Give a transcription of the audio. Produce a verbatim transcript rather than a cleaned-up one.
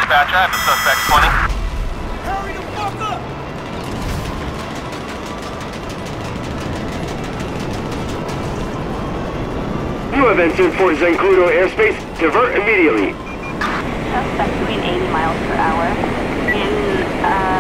Dispatch, I have the suspect twenty. Hurry the fuck up! You have entered for Zancudo airspace. Divert immediately. Suspect doing eighty miles per hour in, uh...